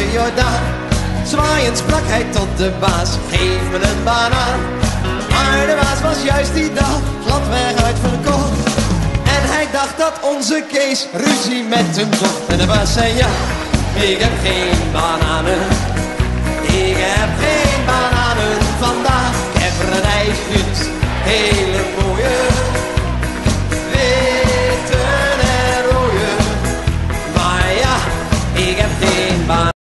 de Jordaan. Zwaaiend sprak hij tot de baas, geef me een banaan. Maar de baas was juist die dag gladweg uitverkocht. En hij dacht dat onze Kees ruzie met hem zocht. En de baas zei ja, ik heb geen bananen. Ik heb geen bananen.